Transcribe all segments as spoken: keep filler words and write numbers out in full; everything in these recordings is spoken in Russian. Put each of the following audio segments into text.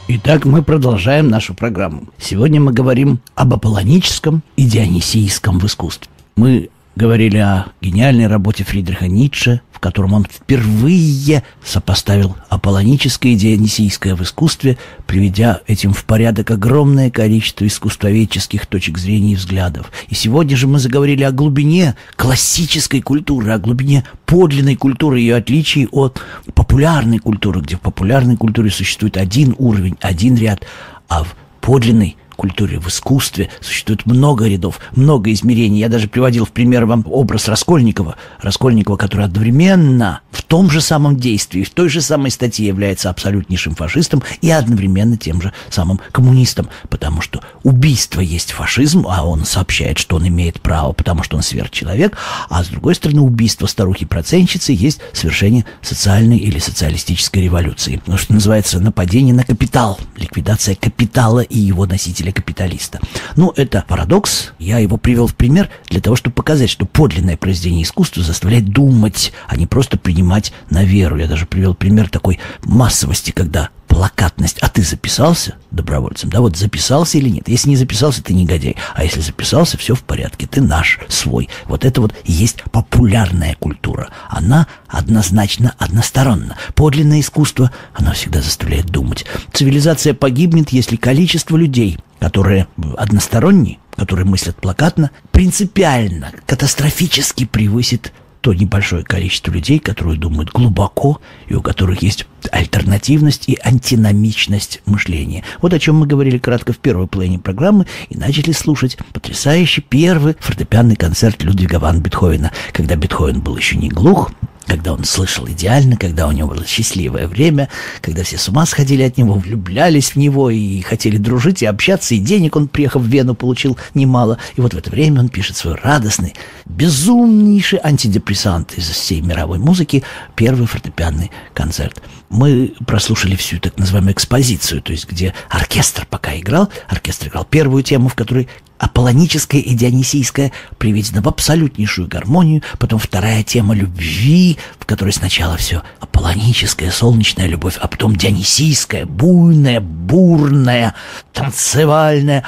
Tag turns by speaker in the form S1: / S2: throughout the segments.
S1: Итак, мы продолжаем нашу программу. Сегодня мы говорим об аполлоническом и дионисийском в искусстве. Мы говорили о гениальной работе Фридриха Ницше, в котором он впервые сопоставил аполлоническое и дионисийское в искусстве, приведя этим в порядок огромное количество искусствоведческих точек зрения и взглядов. И сегодня же мы заговорили о глубине классической культуры, о глубине подлинной культуры, ее отличии от популярной культуры, где в популярной культуре существует один уровень, один ряд, а в подлинной культуре, в искусстве существует много рядов, много измерений. Я даже приводил в пример вам образ Раскольникова. Раскольникова, который одновременно в том же самом действии, в той же самой статье является абсолютнейшим фашистом и одновременно тем же самым коммунистом. Потому что убийство есть фашизм, а он сообщает, что он имеет право, потому что он сверхчеловек. А с другой стороны, убийство старухи-процентщицы есть совершение социальной или социалистической революции. Потому что называется нападение на капитал, ликвидация капитала и его носителя капиталиста. Ну, это парадокс. Я его привел в пример для того, чтобы показать, что подлинное произведение искусства заставляет думать, а не просто принимать на веру. Я даже привел пример такой массовости, когда плакатность. А ты записался добровольцем? Да, вот записался или нет? Если не записался, ты негодяй. А если записался, все в порядке. Ты наш, свой. Вот это вот и есть популярная культура. Она однозначно односторонна. Подлинное искусство, оно всегда заставляет думать. Цивилизация погибнет, если количество людей, которые односторонние, которые мыслят плакатно, принципиально, катастрофически превысит то небольшое количество людей, которые думают глубоко и у которых есть альтернативность и антиномичность мышления. Вот о чем мы говорили кратко в первой половине программы и начали слушать потрясающий первый фортепианный концерт Людвига ван Бетховена, когда Бетховен был еще не глух, когда он слышал идеально, когда у него было счастливое время, когда все с ума сходили от него, влюблялись в него и хотели дружить и общаться, и денег он, приехав в Вену, получил немало. И вот в это время он пишет свой радостный, безумнейший антидепрессант из всей мировой музыки, первый фортепианный концерт. Мы прослушали всю так называемую экспозицию, то есть где оркестр пока играл, оркестр играл первую тему, в которой аполлоническая и дионисийская приведена в абсолютнейшую гармонию, потом вторая тема любви, в которой сначала все аполлоническая, солнечная любовь, а потом дионисийская, буйная, бурная, танцевальная.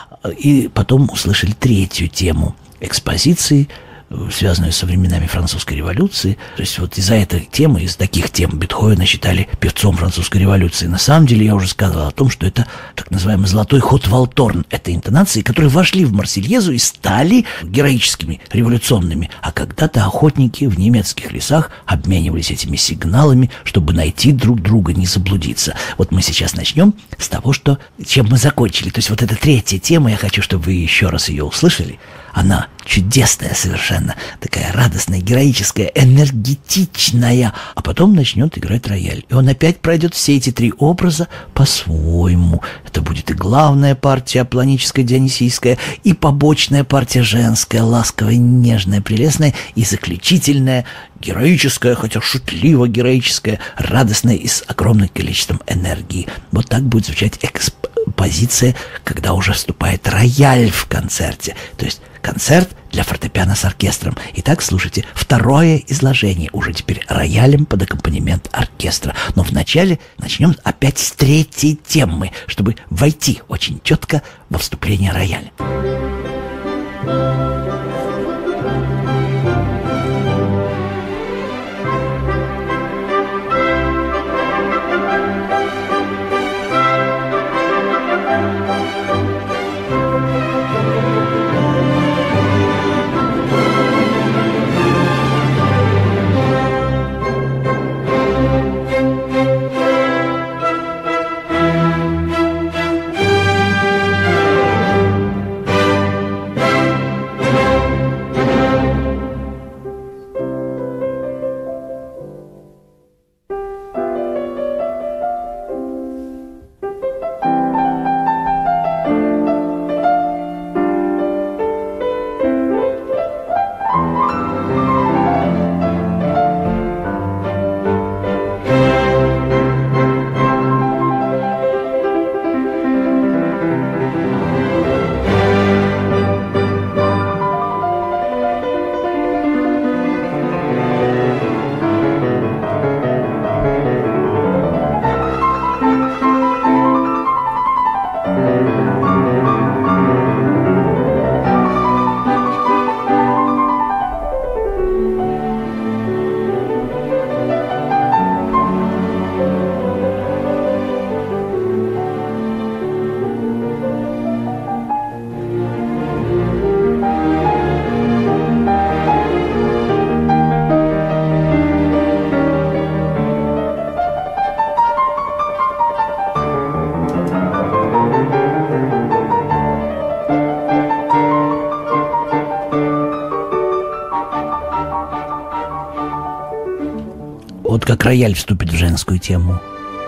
S1: И потом услышали третью тему экспозиции, связанную со временами французской революции. То есть вот из-за этой темы, из таких тем Бетховена считали певцом французской революции. На самом деле я уже сказал о том, что это так называемый золотой ход Валторн. Это интонации, которые вошли в Марсельезу и стали героическими, революционными. А когда-то охотники в немецких лесах обменивались этими сигналами, чтобы найти друг друга, не заблудиться. Вот мы сейчас начнем с того, что, чем мы закончили. То есть вот эта третья тема, я хочу, чтобы вы еще раз ее услышали. Она чудесная совершенно, такая радостная, героическая, энергетичная. А потом начнет играть рояль. И он опять пройдет все эти три образа по-своему. Это будет и главная партия аполлоническая, дионисийская, и побочная партия женская, ласковая, нежная, прелестная, и заключительная, героическая, хотя шутливо героическая, радостная и с огромным количеством энергии. Вот так будет звучать экспозиция, когда уже вступает рояль в концерте. То есть концерт для фортепиано с оркестром. Итак, слушайте второе изложение, уже теперь роялем под аккомпанемент оркестра. Но вначале начнем опять с третьей темы, чтобы войти очень четко во вступление рояля. как рояль вступит в женскую тему.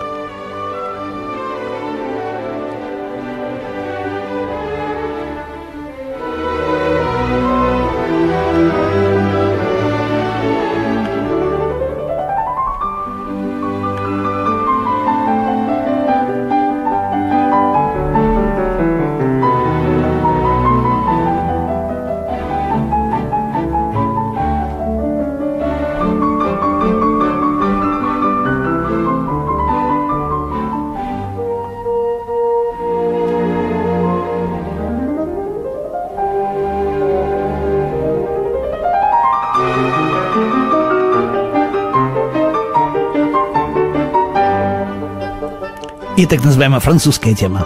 S1: И так называемая французская тема.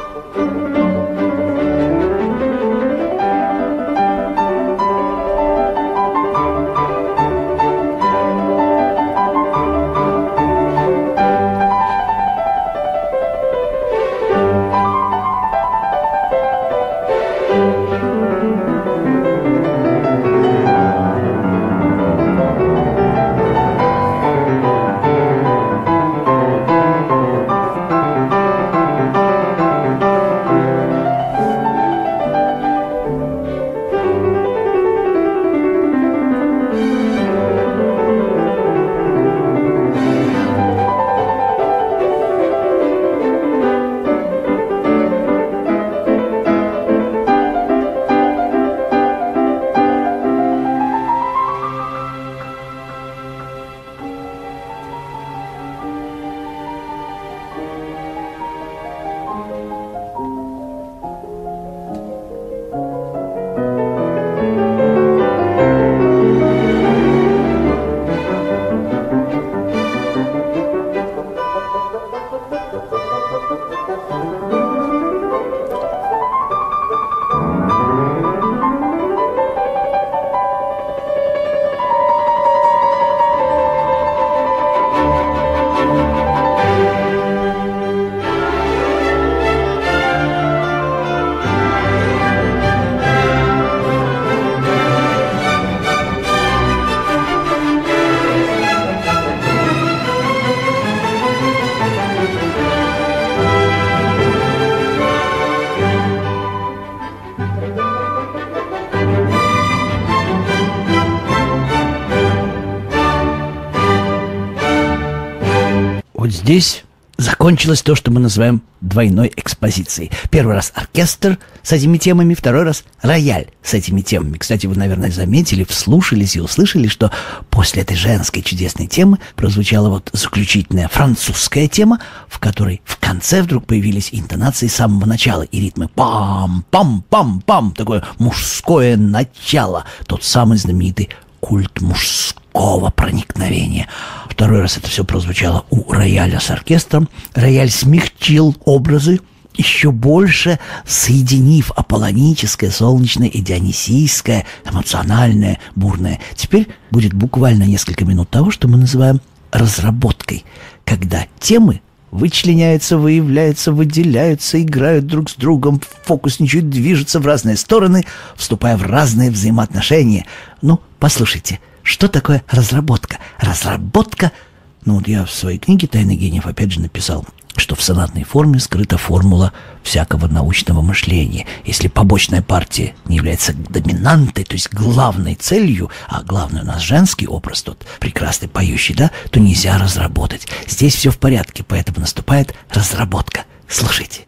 S1: Вот здесь закончилось то, что мы называем двойной экспозицией. Первый раз оркестр с этими темами, второй раз рояль с этими темами. Кстати, вы, наверное, заметили, вслушались и услышали, что после этой женской чудесной темы прозвучала вот заключительная французская тема, в которой в конце вдруг появились интонации с самого начала и ритмы пам-пам-пам-пам, такое мужское начало, тот самый знаменитый культ мужского проникновения. Второй раз это все прозвучало у рояля с оркестром. Рояль смягчил образы, еще больше соединив аполлоническое, солнечное и дионисийское, эмоциональное, бурное. Теперь будет буквально несколько минут того, что мы называем разработкой, когда темы вычленяются, выявляются, выделяются, играют друг с другом, фокусничают, движутся в разные стороны, вступая в разные взаимоотношения. Ну, послушайте, что такое разработка? Разработка, ну вот я в своей книге «Тайны гениев» опять же написал, что в сонатной форме скрыта формула всякого научного мышления. Если побочная партия не является доминантой, то есть главной целью, а главный у нас женский образ, тот прекрасный поющий, да, то нельзя разработать. Здесь все в порядке, поэтому наступает разработка. Слушайте.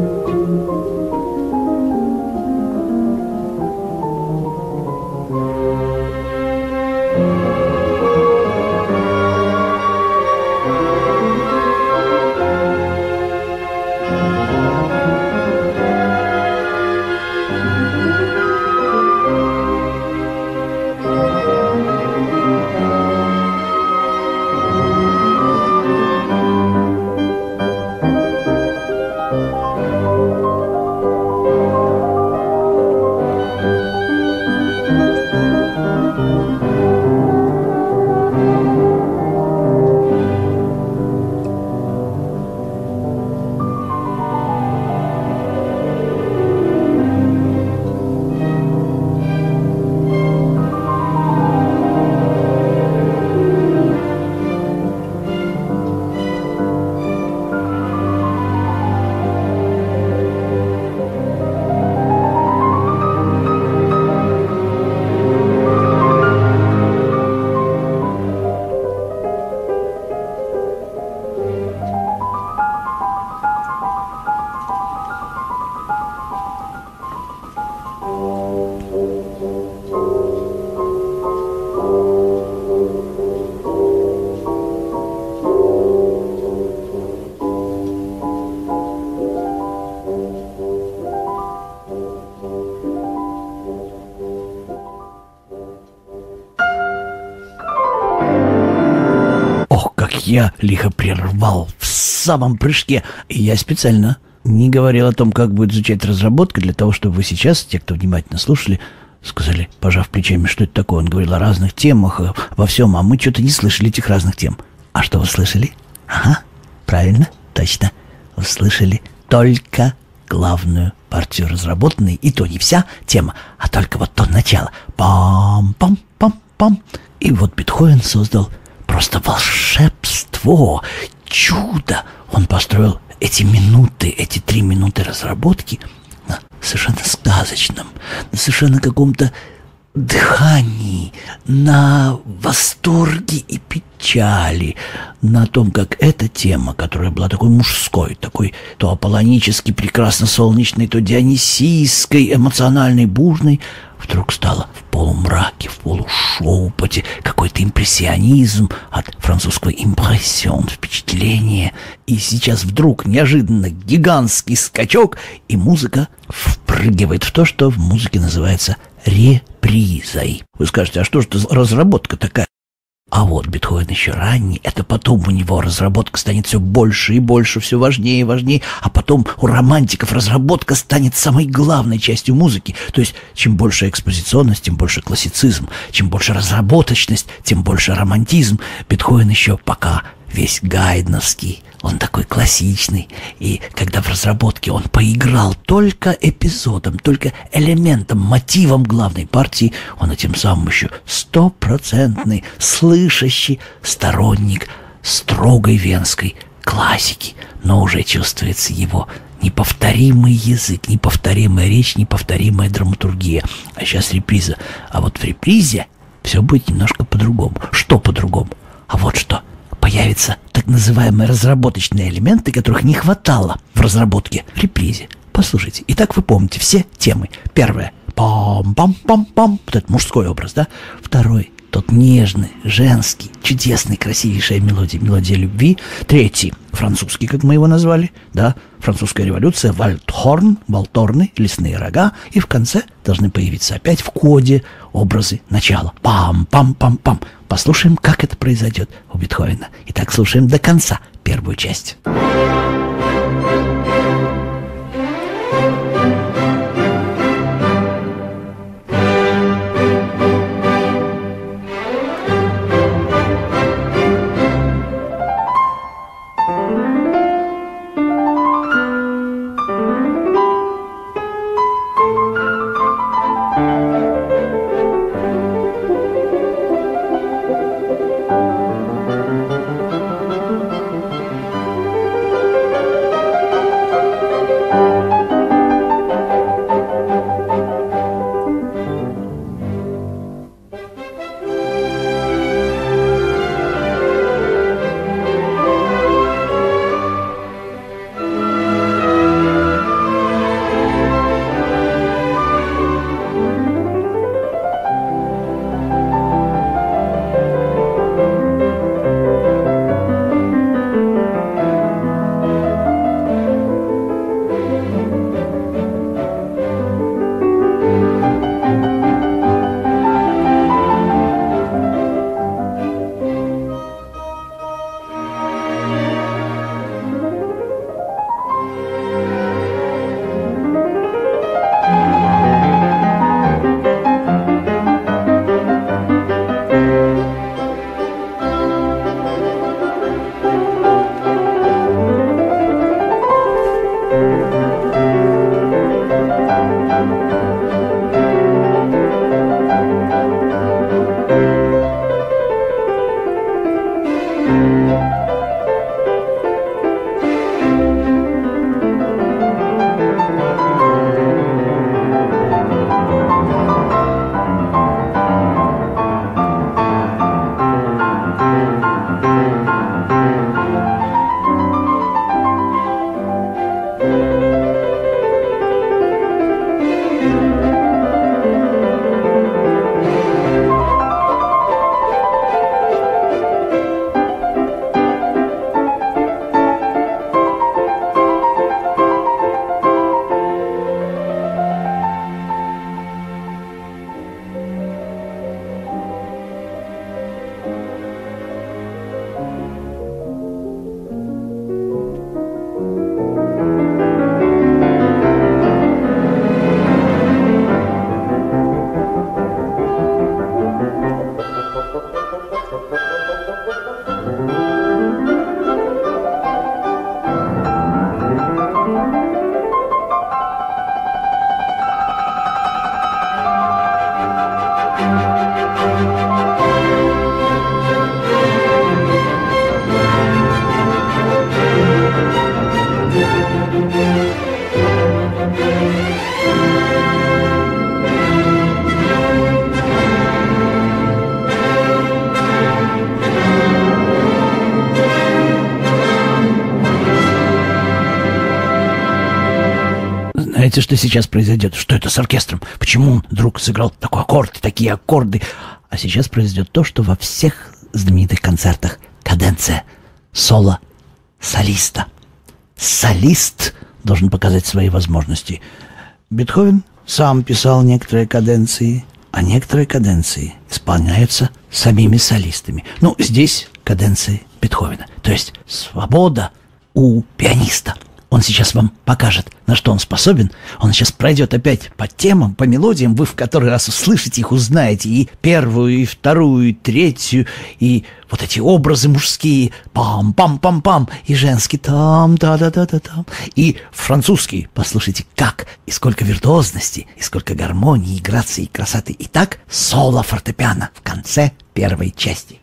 S1: Я лихо прервал в самом прыжке. И я специально не говорил о том, как будет звучать разработка, для того, чтобы вы сейчас, те, кто внимательно слушали, сказали, пожав плечами, что это такое. Он говорил о разных темах, во всем, а мы что-то не слышали этих разных тем. А что вы слышали? Ага, правильно, точно. Вы слышали только главную партию разработанной, и то не вся тема, а только вот то начало. Пам-пам-пам-пам. И вот Бетховен создал просто волшебство, чудо. Он построил эти минуты, эти три минуты разработки на совершенно сказочном, на совершенно каком-то дыхании, на восторге и печали, на том, как эта тема, которая была такой мужской, такой то аполлонически прекрасно солнечной, то дионисийской, эмоциональной, бурной, вдруг стала в полумраке, в полушепоте, какой-то импрессионизм от французского импрессион, впечатление. И сейчас вдруг неожиданно гигантский скачок, и музыка впрыгивает в то, что в музыке называется репризой. Вы скажете, а что же это за разработка такая? А вот Бетховен еще ранний, это потом у него разработка станет все больше и больше, все важнее и важнее, а потом у романтиков разработка станет самой главной частью музыки. То есть, чем больше экспозиционность, тем больше классицизм, чем больше разработочность, тем больше романтизм. Бетховен еще пока весь гайдновский, он такой классичный, и когда в разработке он поиграл только эпизодом, только элементом, мотивом главной партии, он этим самым еще стопроцентный, слышащий сторонник строгой венской классики, но уже чувствуется его неповторимый язык, неповторимая речь, неповторимая драматургия. А сейчас реприза. А вот в репризе все будет немножко по-другому. Что по-другому? А вот что. Появятся так называемые разработочные элементы, которых не хватало в разработке в репризе. Послушайте. Итак, вы помните все темы. Первое. Пам-пам-пам-пам. Вот этот мужской образ, да? Второй. Тот нежный, женский, чудесный, красивейшая мелодия, мелодия любви. Третий, французский, как мы его назвали, да, французская революция, вальдхорн, валторны, лесные рога. И в конце должны появиться опять в коде образы начала. Пам-пам-пам-пам. Послушаем, как это произойдет у Бетховена. Итак, слушаем до конца первую часть. знаете, что сейчас произойдет? Что это с оркестром? Почему он вдруг сыграл такой аккорд, такие аккорды? А сейчас произойдет то, что во всех знаменитых концертах. Каденция, соло солиста. Солист должен показать свои возможности. Бетховен сам писал некоторые каденции, а некоторые каденции исполняются самими солистами. Ну, здесь каденции Бетховена. То есть свобода у пианиста. Он сейчас вам покажет, на что он способен. Он сейчас пройдет опять по темам, по мелодиям. Вы в который раз услышите их, узнаете и первую, и вторую, и третью, и вот эти образы мужские, пам-пам-пам-пам, и женские, там-да-да-да-да-там, и французский. Послушайте, как, и сколько виртуозности, и сколько гармонии, и грации, и красоты. Итак, соло фортепиано в конце первой части.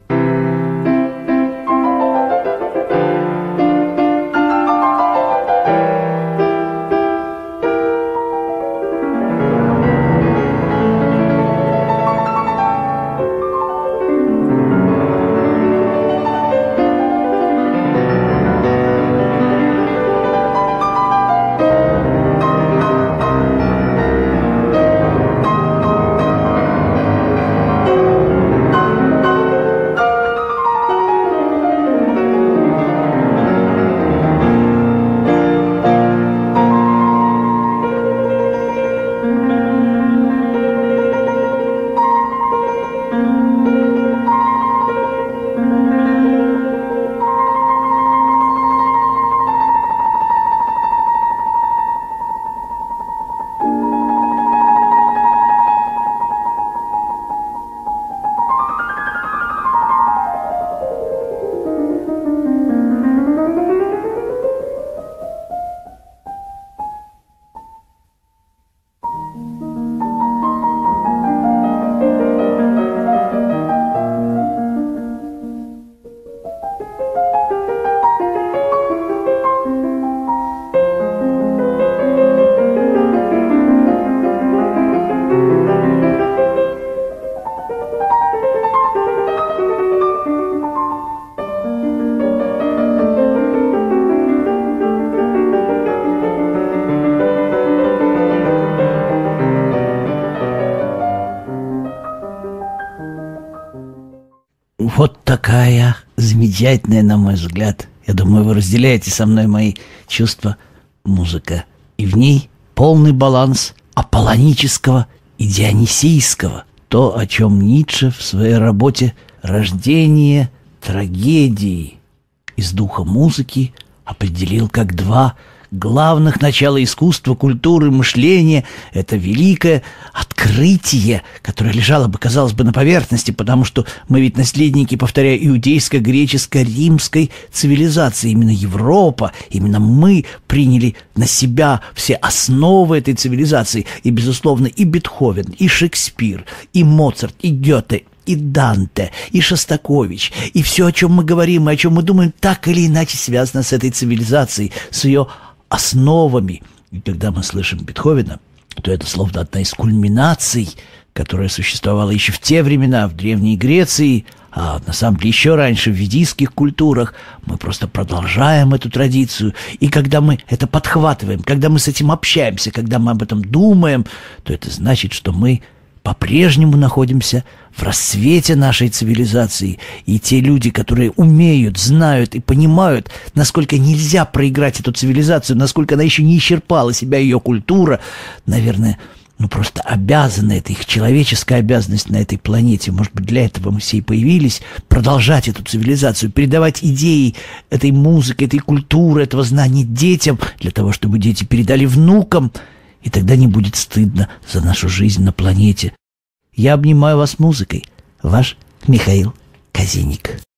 S1: Вот такая замечательная, на мой взгляд, я думаю, вы разделяете со мной мои чувства, музыка. И в ней полный баланс аполлонического и дионисийского. То, о чем Ницше в своей работе «Рождение трагедии» из духа музыки определил как два главных начала искусства, культуры, мышления. Это великое открытие, которое лежало бы, казалось бы, на поверхности, потому что мы ведь наследники, повторяю, иудейско-греческо-римской цивилизации. Именно Европа, именно мы приняли на себя все основы этой цивилизации. И, безусловно, и Бетховен, и Шекспир, и Моцарт, и Гёте, и Данте, и Шостакович, и все, о чем мы говорим, и о чем мы думаем, так или иначе связано с этой цивилизацией, с ее основами. И когда мы слышим Бетховена, то это словно одна из кульминаций, которая существовала еще в те времена, в Древней Греции, а на самом деле еще раньше в ведийских культурах. Мы просто продолжаем эту традицию. И когда мы это подхватываем, когда мы с этим общаемся, когда мы об этом думаем, то это значит, что мы по-прежнему находимся в расцвете нашей цивилизации. И те люди, которые умеют, знают и понимают, насколько нельзя проиграть эту цивилизацию, насколько она еще не исчерпала себя, ее культура, наверное, ну просто обязаны, это их человеческая обязанность на этой планете. Может быть, для этого мы все и появились, продолжать эту цивилизацию, передавать идеи этой музыки, этой культуры, этого знания детям, для того, чтобы дети передали внукам. И тогда не будет стыдно за нашу жизнь на планете. Я обнимаю вас музыкой. Ваш Михаил Казиник.